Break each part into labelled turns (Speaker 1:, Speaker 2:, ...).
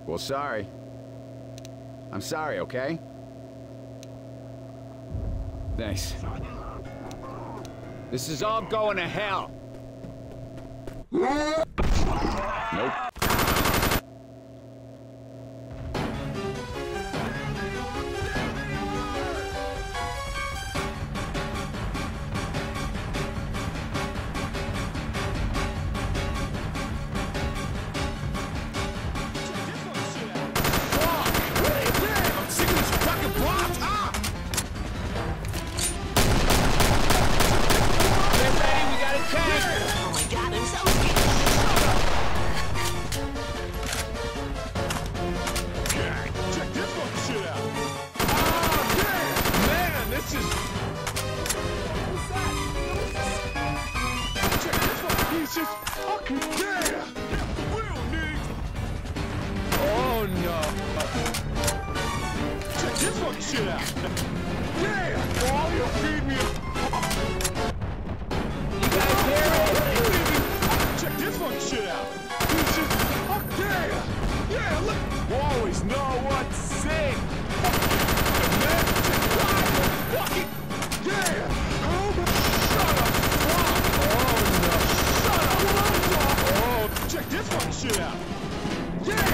Speaker 1: Well, sorry. I'm sorry, okay? Thanks. This is all going to hell. Nope.
Speaker 2: Oh no! Check this fucking shit out! Yeah! Oh, you feed me!
Speaker 1: You guys hear it?
Speaker 2: Check this fucking shit out! This is... Oh, yeah! Yeah, look! Always know what to say! Man, fucking... Yeah! Oh, shut up! Oh no! Shut up! Oh, check this fucking shit out! Yeah!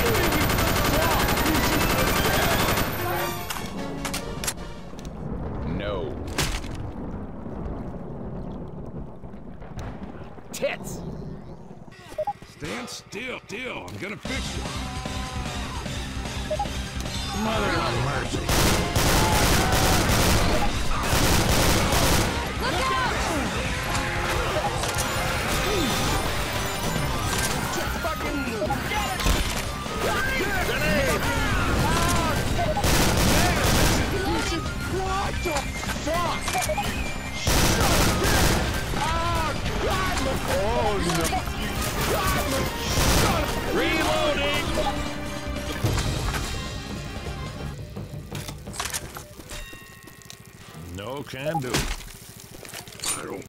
Speaker 1: No. Tits!
Speaker 2: Stand still, I'm gonna fix you.
Speaker 1: Mother of mercy.
Speaker 3: Look out!
Speaker 2: What the fuck? Oh no!
Speaker 1: Reloading!
Speaker 2: No can do. I don't